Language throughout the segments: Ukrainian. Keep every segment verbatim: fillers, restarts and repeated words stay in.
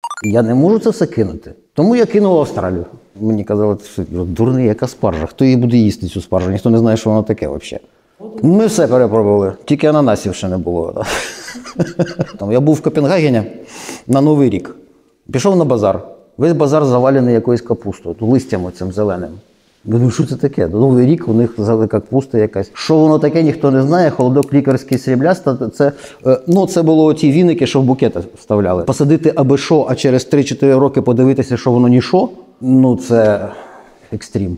Я не можу це все кинути. Тому я кинув в Австралію. Мені казали, що дурний, яка спаржа. Хто її буде їсти, цю спаржу? Ніхто не знає, що воно таке взагалі. Ми все перепробували, тільки ананасів ще не було. Я був в Копенгагені на Новий рік. Пішов на базар. Весь базар завалений якоюсь капустою, листям оцим зеленим. Я думаю, що це таке? Новий рік, у них капуста якась. Що воно таке, ніхто не знає. Холодок лікарський срібляста. Це, ну, це було ті віники, що в букети вставляли. Посадити аби що, а через три-чотири роки подивитися, що воно нішо, ну це екстрім.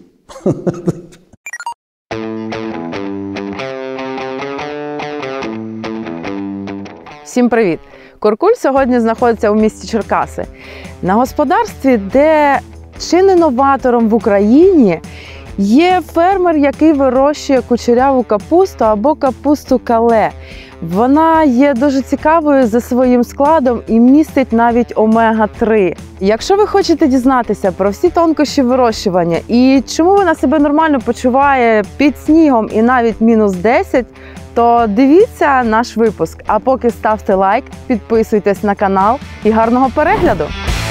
Всім привіт! Коркуль сьогодні знаходиться у місті Черкаси. На господарстві, де чи не новатором в Україні є фермер, який вирощує кучеряву капусту або капусту кале. Вона є дуже цікавою за своїм складом і містить навіть омега три. Якщо ви хочете дізнатися про всі тонкощі вирощування і чому вона себе нормально почуває під снігом і навіть мінус десять, то дивіться наш випуск. А поки ставте лайк, підписуйтесь на канал і гарного перегляду!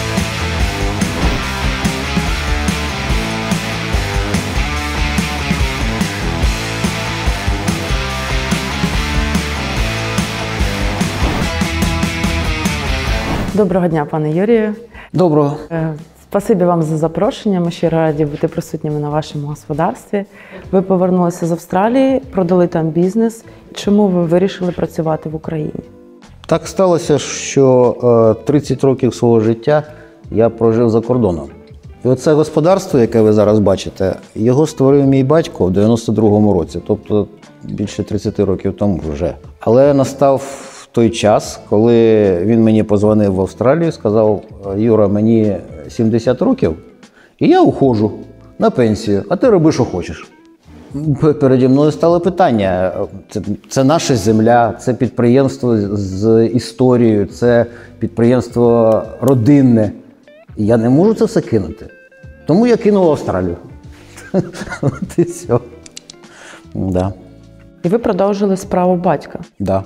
Доброго дня, пане Юрію. Доброго. Спасибі вам за запрошення. Ми щиро раді бути присутніми на вашому господарстві. Ви повернулися з Австралії, продали там бізнес. Чому ви вирішили працювати в Україні? Так сталося, що тридцять років свого життя я прожив за кордоном. І оце господарство, яке ви зараз бачите, його створив мій батько в дев'яносто другому році, тобто більше тридцять років тому вже. Але настав той час, коли він мені позвонив в Австралію, сказав: Юра, мені сімдесят років, і я уходжу на пенсію, а ти роби, що хочеш. Переді мною стало питання: це, це наша земля, це підприємство з історією, це підприємство родинне. Я не можу це все кинути. Тому я кинув в Австралію. От і все. Да. І ви продовжили справу батька? Да.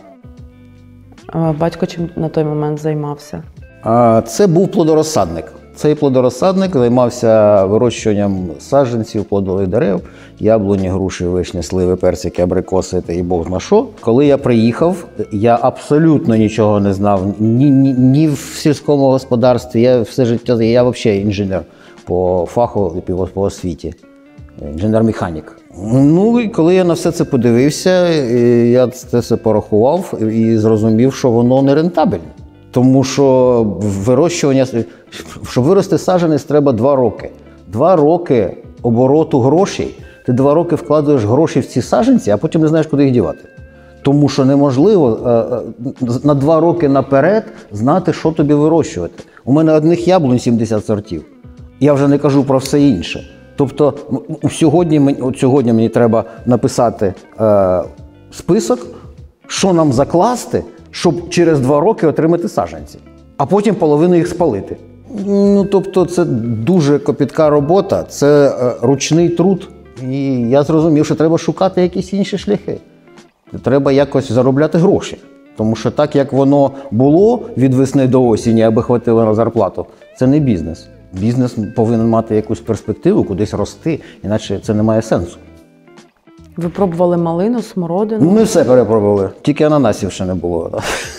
Батько чим на той момент займався? Це був плодорозсадник. Цей плодорозсадник займався вирощуванням саджанців, плодових дерев, яблуні, груші, вишні, сливи, персики, абрикоси та і бог зна що. Коли я приїхав, я абсолютно нічого не знав ні, ні, ні в сільському господарстві. Я все життя, я взагалі інженер по фаху і по освіті, інженер-механік. Ну і коли я на все це подивився, я це все порахував і зрозумів, що воно не рентабельне. Тому що вирощування, щоб вирости саджанець, треба два роки. Два роки обороту грошей. Ти два роки вкладаєш гроші в ці саджанці, а потім не знаєш, куди їх дівати. Тому що неможливо на два роки наперед знати, що тобі вирощувати. У мене одних яблунь сімдесят сортів. Я вже не кажу про все інше. Тобто сьогодні, от сьогодні мені треба написати е, список, що нам закласти, щоб через два роки отримати саджанці, а потім половину їх спалити. Ну, тобто це дуже копітка робота, це е, ручний труд. І я зрозумів, що треба шукати якісь інші шляхи. Треба якось заробляти гроші. Тому що так, як воно було від весни до осені, аби хватило на зарплату, це не бізнес. Бізнес повинен мати якусь перспективу, кудись рости, іначе це не має сенсу. Ви пробували малину, смородину? Ми все перепробували, тільки ананасів ще не було.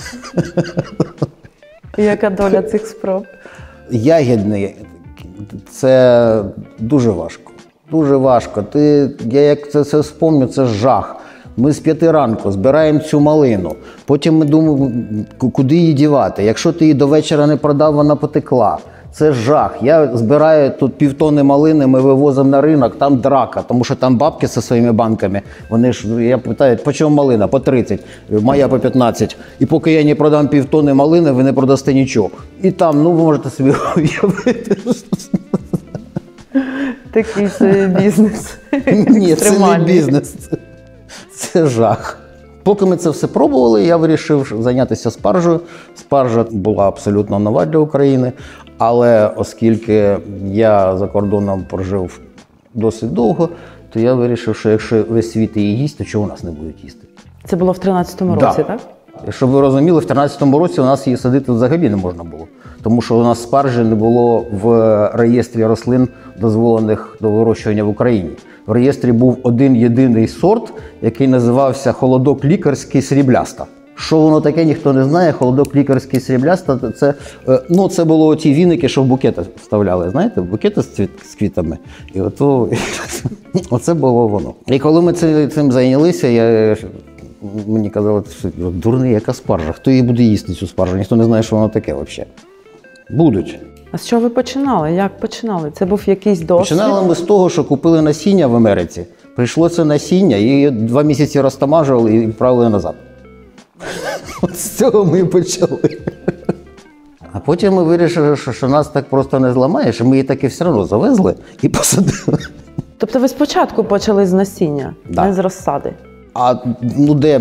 Яка доля цих спроб? Ягідний – це дуже важко. Дуже важко. Ти, я як це все вспомню, це жах. Ми з п'яти ранку збираємо цю малину, потім ми думаємо, куди її дівати. Якщо ти її до вечора не продав, вона потекла. Це жах. Я збираю тут півтони малини, ми вивозимо на ринок, там драка, тому що там бабки зі своїми банками, вони ж, я питаю, по чому малина? По тридцять, моя по п'ятнадцять. І поки я не продам півтони малини, ви не продасте нічого. І там, ну, ви можете собі уявити. Такий собі бізнес. Ні, це не бізнес, це, це жах. Поки ми це все пробували, я вирішив зайнятися спаржею. Спаржа була абсолютно нова для України, але оскільки я за кордоном прожив досить довго, то я вирішив, що якщо весь світ її їсть, то чого у нас не будуть їсти? Це було в тринадцятому да. році, так? Щоб ви розуміли, в тринадцятому році у нас її садити взагалі не можна було. Тому що у нас спаржі не було в реєстрі рослин, дозволених до вирощування в Україні. В реєстрі був один єдиний сорт, який називався холодок лікарський срібляста. Що воно таке, ніхто не знає. Холодок лікарський срібляста – це, ну, це було ті віники, що в букети вставляли, знаєте, букети з, цвіт, з квітами. І ото, оце було воно. І коли ми цим зайнялися, я, мені казали, що дурний, яка спаржа, хто її буде їсти, цю спаржу, ніхто не знає, що воно таке взагалі. Будуть. А з чого ви починали? Як починали? Це був якийсь досвід? Починали ми з того, що купили насіння в Америці. Прийшло це насіння, і два місяці розтамажували і відправили назад. От з цього ми і почали. А потім ми вирішили, що, що нас так просто не зламаєш, і ми її таки все одно завезли і посадили. Тобто ви спочатку почали з насіння, Да. не з розсади? А ну де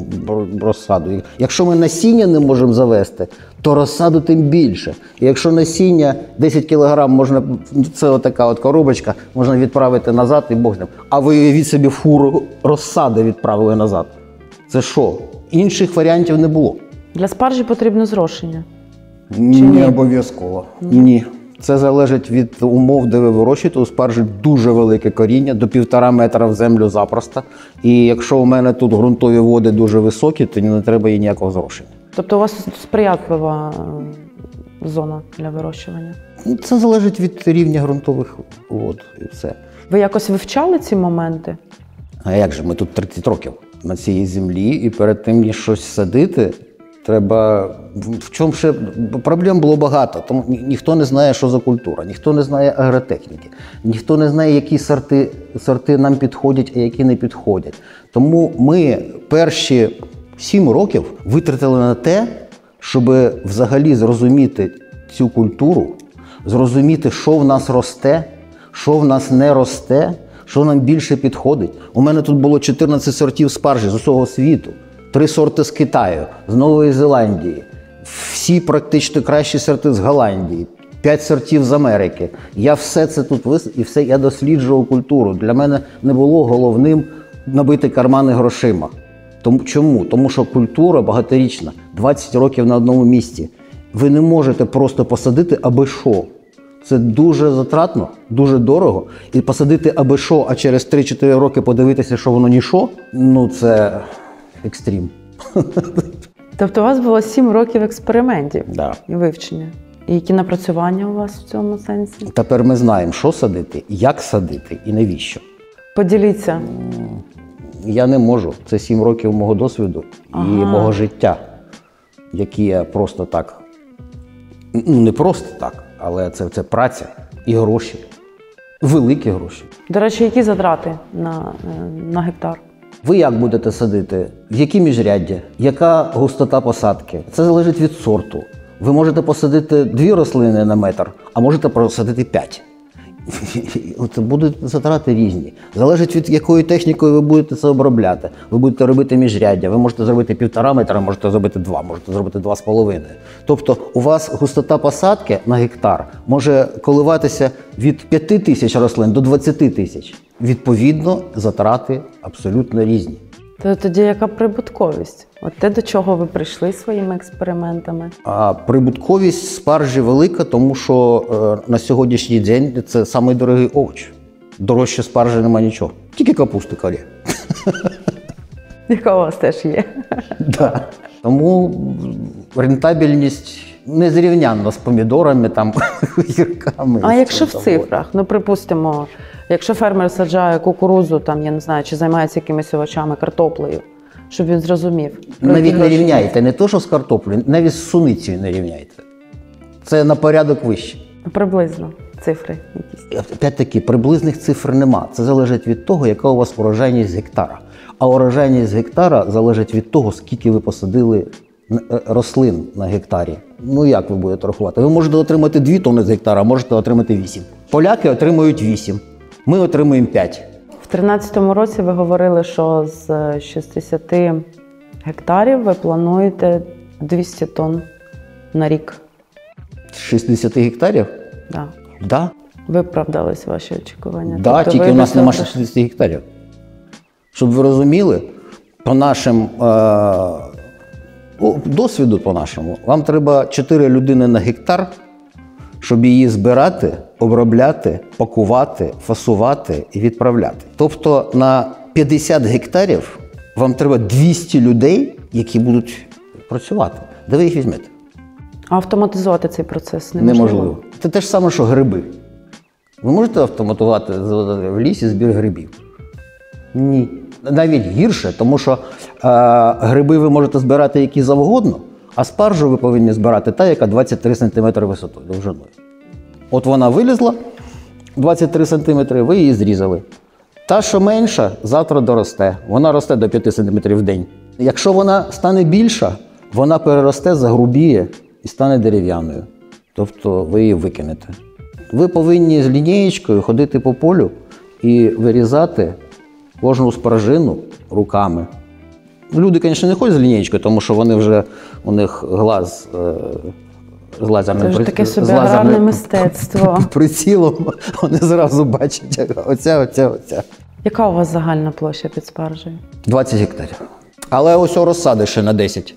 розсаду? Якщо ми насіння не можемо завести, то розсаду тим більше. І якщо насіння десять кілограм можна, це отака от коробочка, можна відправити назад і Бог з ним. А ви від собі фуру розсади відправили назад. Це що? Інших варіантів не було. Для спаржі потрібно зрошення. Ні, ні? не обов'язково. Ні. Ні. Це залежить від умов, де ви вирощуєте. У спаржі дуже велике коріння, до півтора метра в землю запросто. І якщо у мене тут ґрунтові води дуже високі, то не треба їй ніякого зрошення. Тобто у вас сприятлива е, зона для вирощування? Це залежить від рівня ґрунтових вод і все. Ви якось вивчали ці моменти? А як же, ми тут тридцять років на цій землі, і перед тим, ніж щось садити, треба… В чому ще проблем було багато, тому ні- ніхто не знає, що за культура, ніхто не знає агротехніки, ніхто не знає, які сорти, сорти нам підходять, а які не підходять. Тому ми перші сім років витратили на те, щоб взагалі зрозуміти цю культуру, зрозуміти, що в нас росте, що в нас не росте, що нам більше підходить. У мене тут було чотирнадцять сортів спаржі з усього світу, три сорти з Китаю, з Нової Зеландії, всі практично кращі сорти з Голландії, п'ять сортів з Америки. Я все це тут вис... і все я досліджував культуру. Для мене не було головним набити кармани грошима. Тому, чому? Тому що культура багаторічна, двадцять років на одному місці. Ви не можете просто посадити аби що. Це дуже затратно, дуже дорого. І посадити аби що, а через три-чотири роки подивитися, що воно нічого, ну це екстрім. Тобто у вас було сім років експериментів Да. і вивчення. І які напрацювання у вас в цьому сенсі? Тепер ми знаємо, що садити, як садити і навіщо. Поділіться. Я не можу. Це сім років мого досвіду Ага. і мого життя, які я просто так, ну не просто так, але це, це праця і гроші, великі гроші. До речі, які затрати на, на гектар? Ви як будете садити? В які міжряддя? Яка густота посадки? Це залежить від сорту. Ви можете посадити дві рослини на метр, а можете посадити п'ять. От будуть затрати різні. Залежить від якою технікою ви будете це обробляти. Ви будете робити міжряддя, ви можете зробити півтора метра, можете зробити два, можете зробити два з половиною. Тобто у вас густота посадки на гектар може коливатися від п'яти тисяч рослин до двадцяти тисяч. Відповідно, затрати абсолютно різні. То тоді яка прибутковість? От те, до чого ви прийшли своїми експериментами? А прибутковість спаржі велика, тому що е, на сьогоднішній день це самий дорогий овоч. Дорожче спаржі нема нічого. Тільки капусти корі. Яка у вас теж є? Да. Тому рентабельність незрівнянна з помідорами, там, гірками. А якщо в Це цифрах? Ну, припустимо, якщо фермер саджає кукурудзу, там, я не знаю, чи займається якимись овочами, картоплею, щоб він зрозумів. про які Навіть не гроші рівняйте, не то, що з картоплею, навіть з суницею не рівняйте. Це на порядок вище. йдеться. Приблизно цифри якісь. Опять-таки, приблизних цифр нема. Це залежить від того, яка у вас урожайність з гектара. А урожайність з гектара залежить від того, скільки ви посадили рослин на гектарі. Ну як ви будете рахувати? Ви можете отримати дві тонни з гектара, а можете отримати вісім. Поляки отримують вісім, ми отримуємо п'ять. В тринадцятому році ви говорили, що з шістдесяти гектарів ви плануєте двісті тонн на рік. З шістдесяти гектарів? Да. Да. Виправдались ваші очікування. Да, Тобто тільки ви у нас до цього немає прийшли. шістдесят гектарів. Щоб ви розуміли, по нашим е- О, досвіду по-нашому. Вам треба чотири людини на гектар, щоб її збирати, обробляти, пакувати, фасувати і відправляти. Тобто на п'ятдесят гектарів вам треба двісті людей, які будуть працювати. Де ви їх візьмете? А автоматизувати цей процес неможливо? Неможливо. Це те ж саме, що гриби. Ви можете автоматувати в лісі збір грибів? Ні. Навіть гірше, тому що е, гриби ви можете збирати які завгодно, а спаржу ви повинні збирати та, яка двадцять три сантиметри висотою, довжиною. От вона вилізла, двадцять три сантиметри, ви її зрізали. Та, що менша, завтра доросте. Вона росте до п'яти сантиметрів в день. Якщо вона стане більша, вона переросте, загрубіє і стане дерев'яною. Тобто ви її викинете. Ви повинні з лінієчкою ходити по полю і вирізати кожну спаржину руками. Люди, звісно, не ходять з лінієчкою, тому що вони вже, у них глаз е, з лазерним, Це ж таке собі аграрне мистецтво. Прицілом вони зразу бачать оця, оця, оця. Яка у вас загальна площа під спаржею? двадцять гектарів. Але ось о розсади ще на десять.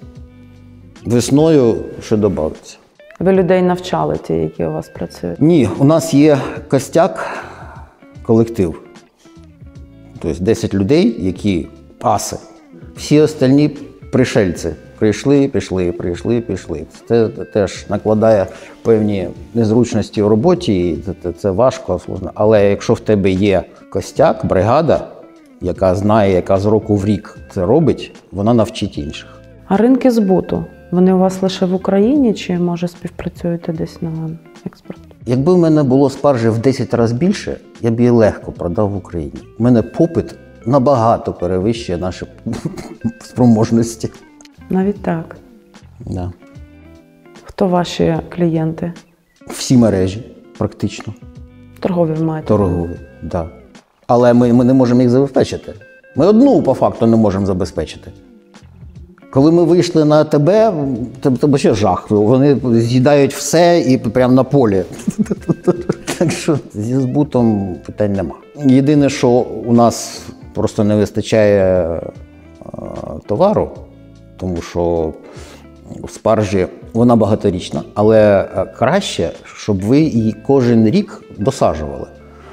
Весною ще додається. Ви людей навчали, ті, які у вас працюють? Ні, у нас є костяк, колектив. Тобто десять людей, які аси. Всі остальні пришельці. Прийшли, пішли, прийшли, пішли. Це теж накладає певні незручності в роботі, і це, це важко, сложно. Але якщо в тебе є костяк, бригада, яка знає, яка з року в рік це робить, вона навчить інших. А ринки збуту? Вони у вас лише в Україні чи, може, співпрацюєте десь на експорт? Якби в мене було спаржі в десять разів більше, я б її легко продав в Україні. У мене попит набагато перевищує наші спроможності. Навіть так. Да. Хто ваші клієнти? Всі мережі, практично. Торгові ви маєте? Торгові, так. Да. Але ми, ми не можемо їх забезпечити. Ми одну, по факту, не можемо забезпечити. Коли ми вийшли на АТБ, це, це ще жах. Вони з'їдають все і прямо на полі. Так що зі збутом питань нема. Єдине, що у нас просто не вистачає а, товару, тому що в спаржі вона багаторічна, але краще, щоб ви її кожен рік досаджували.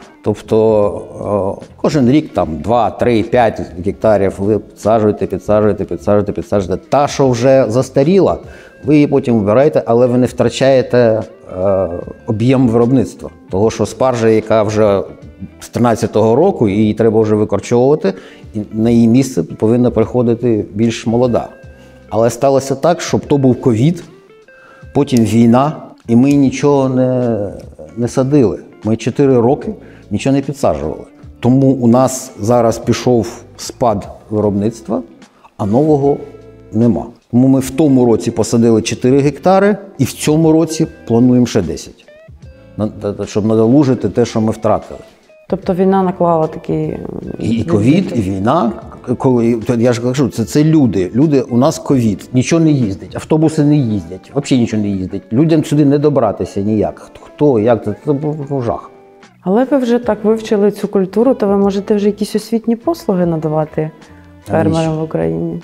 Тобто кожен рік там два, три, п'ять гектарів ви підсаджуєте, підсаджуєте, підсаджуєте, підсаджуєте. Та, що вже застаріла, ви її потім вбираєте, але ви не втрачаєте е, об'єм виробництва. Того, що спаржа, яка вже з тринадцятого року, її треба вже викорчовувати, і на її місце повинна приходити більш молода. Але сталося так, щоб то був ковід, потім війна, і ми нічого не, не садили. Ми чотири роки нічого не підсаджували. Тому у нас зараз пішов спад виробництва, а нового нема. Тому ми в тому році посадили чотири гектари і в цьому році плануємо ще десять. Щоб надолужити те, що ми втратили. Тобто війна наклала такі... І ковід, і війна. Коли, я ж кажу, це, це люди. Люди, у нас ковід, нічого не їздить, автобуси не їздять, взагалі нічого не їздить. Людям сюди не добратися ніяк. Хто, як, це, це був жах. Але ви вже так вивчили цю культуру, то ви можете вже якісь освітні послуги надавати фермерам в Україні?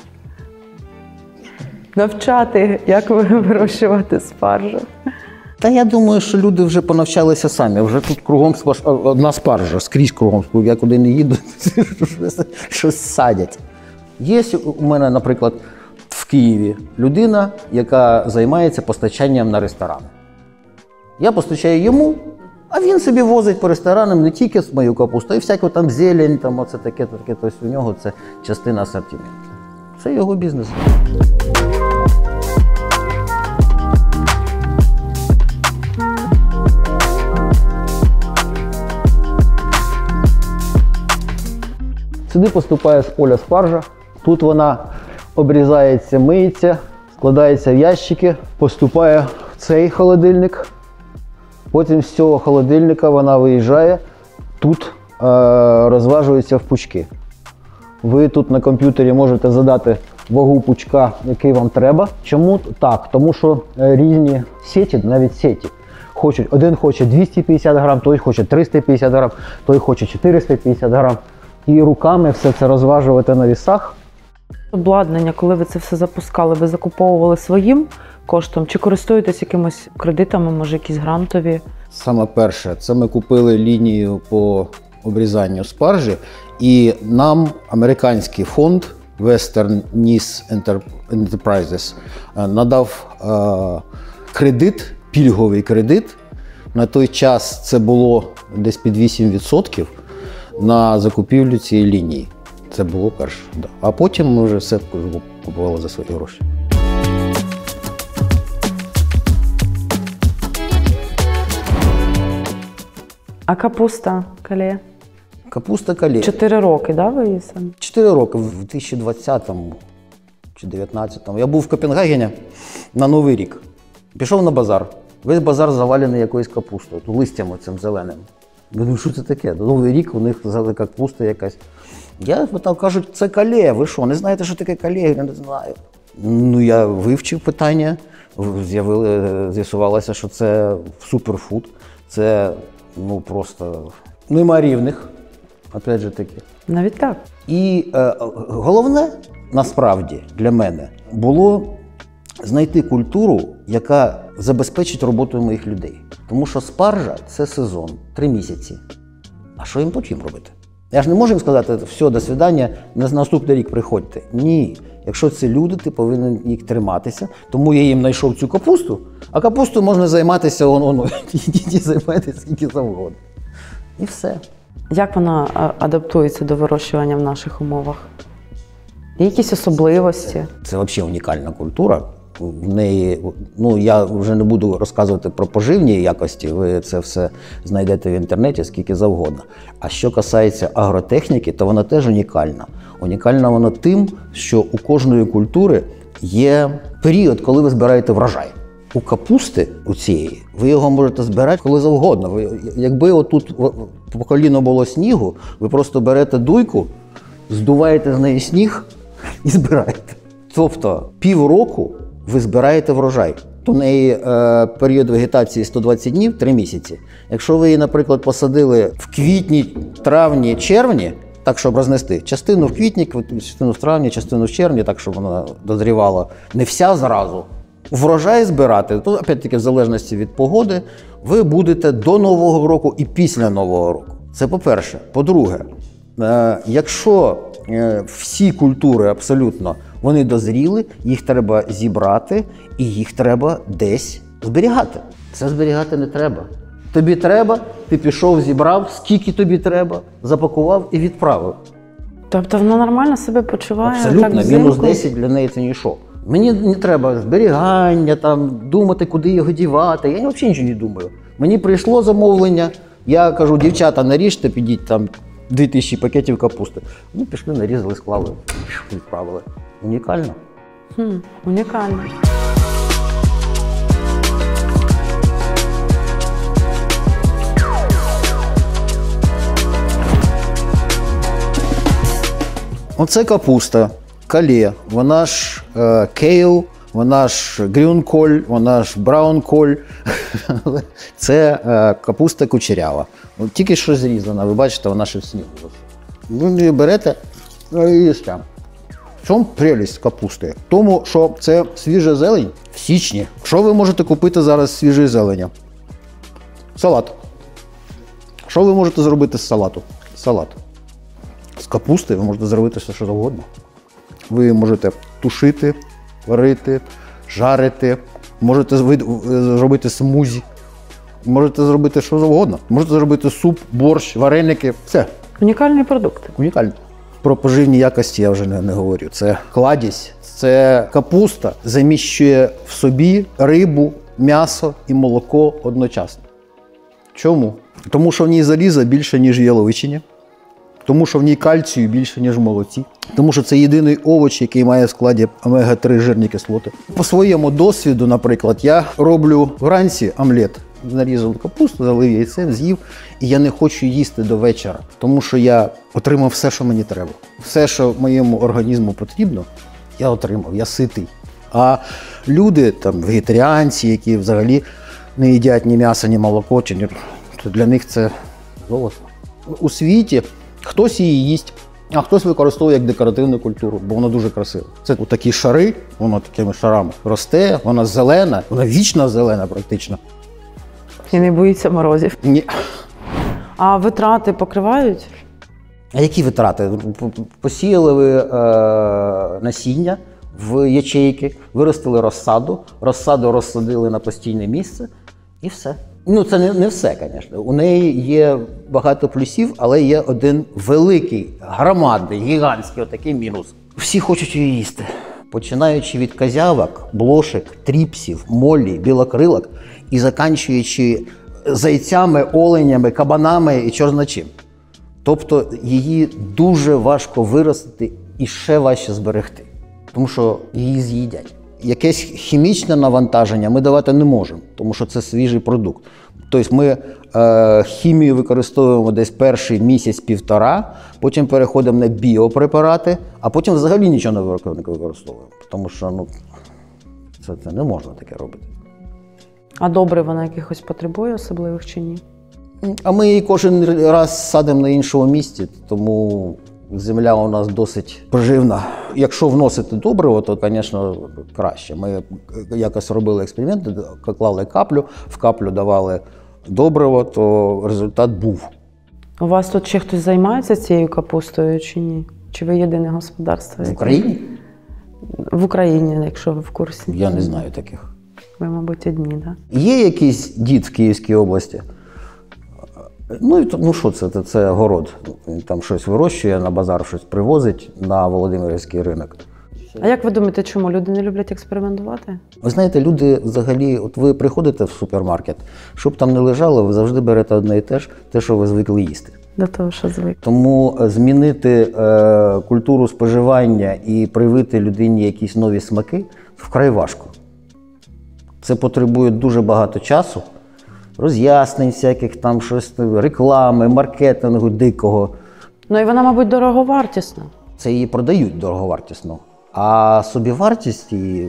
Навчати, як вирощувати спаржу? Та я думаю, що люди вже понавчалися самі. Вже тут кругом одна спаржа, скрізь кругом. Я куди не їду, щось садять. Є у мене, наприклад, в Києві людина, яка займається постачанням на ресторани. Я постачаю йому, а він собі возить по ресторанам не тільки мою капусту, а й всяку там зелень, там оце таке, таке. Тобто у нього це частина асортименту. Це його бізнес. Сюди поступає з поля спаржа. Тут вона обрізається, миється, складається в ящики, поступає в цей холодильник. Потім з цього холодильника вона виїжджає, тут е, розважується в пучки. Ви тут на комп'ютері можете задати вагу пучка, який вам треба. Чому так? Тому що різні сеті, навіть сеті, хочуть, один хоче двісті п'ятдесят грам, той хоче триста п'ятдесят грам, той хоче чотириста п'ятдесят грам. І руками все це розважувати на вісах. Обладнання, коли ви це все запускали, ви закуповували своїм коштом чи користуєтесь якимось кредитами, може якісь грантові? Саме перше, це ми купили лінію по обрізанню спаржі, і нам американський фонд Western Nice Enterprises надав е, кредит, пільговий кредит. На той час це було десь під вісім відсотків на закупівлю цієї лінії. Це було перше. Да. А потім ми вже все купували за свої гроші. А капуста кале? Капуста кале. Чотири роки, да, ви її самі? Чотири роки, в дві тисячі двадцятому чи дев'ятнадцятому. Я був в Копенгагені на Новий рік. Пішов на базар. Весь базар завалений якоюсь капустою, листям цим зеленим. Я думаю, що це таке? Новий рік у них капуста якась. Я питав, кажуть, це кале, ви що, не знаєте, що таке кале? Я не знаю. Ну, я вивчив питання, з'ясувалося, що це суперфуд. Це, ну, просто нема рівних, опять же таки. Навіть так. І е, головне, насправді, для мене, було знайти культуру, яка забезпечить роботу моїх людей. Тому що спаржа – це сезон, три місяці. А що їм потім робити? Я ж не можу їм сказати, все, до свидання, на наступний рік приходьте. Ні. Якщо це люди, ти повинен їх триматися. Тому я їм знайшов цю капусту, а капусту можна займатися, он, он, ідіть займайтеся скільки завгодно. І все. Як вона адаптується до вирощування в наших умовах? Є якісь особливості? Це, це взагалі унікальна культура. В неї, ну, я вже не буду розказувати про поживні якості, ви це все знайдете в інтернеті скільки завгодно. А що касається агротехніки, то вона теж унікальна. Унікальна вона тим, що у кожної культури є період, коли ви збираєте врожай. У капусти, у цієї, ви його можете збирати коли завгодно. Ви, якби отут по коліно було снігу, ви просто берете дуйку, здуваєте з неї сніг і збираєте. Тобто півроку ви збираєте врожай. У неї е, період вегетації сто двадцять днів, три місяці. Якщо ви її, наприклад, посадили в квітні, травні, червні, так, щоб рознести, частину в квітні, частину в травні, частину в червні, так, щоб вона дозрівала, не вся зразу. Врожай збирати, то, опять-таки, в залежності від погоди, ви будете до Нового року і після Нового року. Це по-перше. По-друге, е, якщо е, всі культури абсолютно вони дозріли, їх треба зібрати і їх треба десь зберігати. Це зберігати не треба. Тобі треба, ти пішов, зібрав, скільки тобі треба, запакував і відправив. Тобто вона нормально себе почуває? Абсолютно, так мінус десять для неї це нічого. Мені не треба зберігання, там, думати, куди його дівати. Я взагалі нічого не думаю. Мені прийшло замовлення, я кажу, дівчата, наріжте, підіть там дві тисячі пакетів капусти. Ну, пішли, нарізали, склали, відправили. Унікально. Хм, унікально. Оце капуста, кале, вона ж е, кейл, вона ж грюнколь, вона ж браунколь. Це е, капуста кучерява. От тільки що зрізана, ви бачите, вона ще в снігу. Ви її берете і їсте. В чому прелість капусти? В тому, що це свіжа зелень в січні. Що ви можете купити зараз з свіжої зелені? Салат. Що ви можете зробити з салату? Салат. З капусти ви можете зробити все, що завгодно. Ви можете тушити, варити, жарити, можете зробити смузі, можете зробити що завгодно. Можете зробити суп, борщ, вареники, все. Унікальний продукт. Унікально. Про поживні якості я вже не, не говорю. Це кладість, це капуста заміщує в собі рибу, м'ясо і молоко одночасно. Чому? Тому що в ній заліза більше, ніж в яловичині. Тому що в ній кальцію більше, ніж в молоці. Тому що це єдиний овоч, який має в складі омега три жирні кислоти. По своєму досвіду, наприклад, я роблю вранці омлет. Нарізав капусту, залив яйцем, з'їв, і я не хочу їсти до вечора. Тому що я отримав все, що мені треба. Все, що моєму організму потрібно, я отримав, я ситий. А люди, там, вегетаріанці, які взагалі не їдять ні м'яса, ні молоко, чи ні, то для них це золото. У світі хтось її їсть, А хтось використовує як декоративну культуру, бо воно дуже красиво. Це такі шари, воно такими шарами росте, вона зелена, вона вічно зелена практично. І не боїться морозів. Ні. А витрати покривають? А які витрати? Посіяли ви е, насіння в ячейки, виростили розсаду, розсаду розсадили на постійне місце і все. Ну, це не, не все, звісно. У неї є багато плюсів, але є один великий, громадний, гігантський отакий мінус. Всі хочуть її їсти. Починаючи від козявок, блошек, тріпсів, молі, білокрилок і заканчуючи зайцями, оленями, кабанами і чорно чим. Тобто її дуже важко виростити і ще важче зберегти, тому що її з'їдять. Якесь хімічне навантаження ми давати не можемо, тому що це свіжий продукт. Тобто ми е, хімію використовуємо десь перший місяць-півтора, потім переходимо на біопрепарати, а потім взагалі нічого не використовуємо, тому що ну, це, це не можна таке робити. А добре вона якихось потребує особливих чи ні? А ми її кожен раз садимо на іншому місці, тому земля у нас досить поживна. Якщо вносити добриво, то, звісно, краще. Ми якось робили експеримент, клали каплю, в каплю давали добриво, то результат був. У вас тут ще хтось займається цією капустою чи ні? Чи ви єдине господарство? В Україні? В Україні, якщо ви в курсі. Я не знаю таких. Ви, мабуть, одні, так? Да? Є якийсь дід в Київській області? Ну, і, ну що це? Це город. Він там щось вирощує, на базар щось привозить на Володимирський ринок. А як ви думаєте, чому люди не люблять експериментувати? Ви знаєте, люди взагалі, от ви приходите в супермаркет, щоб там не лежало, ви завжди берете одне і те ж, те, що ви звикли їсти. До того, що звик. Тому змінити е, культуру споживання і привити людині якісь нові смаки вкрай важко. Це потребує дуже багато часу, роз'яснень всяких, там щось, реклами, маркетингу дикого. Ну і вона, мабуть, дороговартісна. Це її продають дороговартісно. А собівартість її...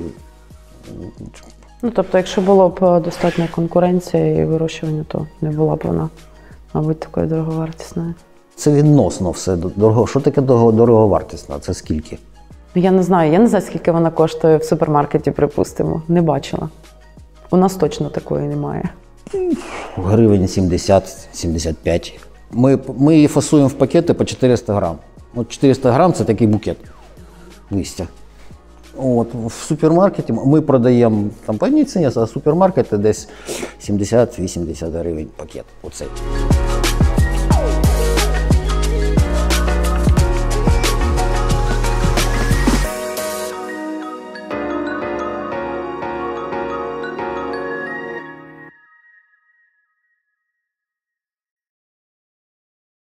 Ну, тобто, якщо було б достатня конкуренція і вирощування, то не була б вона, мабуть, такою дороговартісною. Це відносно все дорого. Що таке дороговартісна? Це скільки? Я не знаю, я не знаю, скільки вона коштує в супермаркеті, припустимо. Не бачила. У нас точно такої немає. Гривень сімдесят - сімдесят п'ять. Ми, ми її фасуємо в пакети по чотириста грам. От чотириста грам – це такий букет листя. От, в супермаркеті ми продаємо там по одній ціні, а супермаркети десь сімдесят - вісімдесят гривень пакет. Оцей.